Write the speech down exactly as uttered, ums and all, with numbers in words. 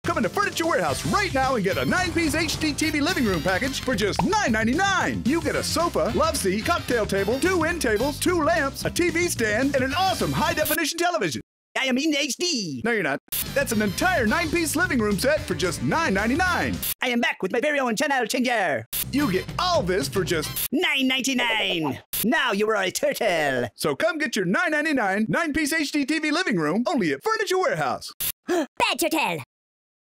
Come into Furniture Warehouse right now and get a nine-piece H D T V living room package for just nine ninety-nine. You get a sofa, love seat, cocktail table, two end tables, two lamps, a T V stand, and an awesome high-definition television. I am in H D. No, you're not. That's an entire nine-piece living room set for just nine ninety-nine. I am back with my very own channel changer. You get all this for just nine ninety-nine. Now you are a turtle. So come get your nine ninety-nine nine-piece H D T V living room only at Furniture Warehouse. Bad turtle.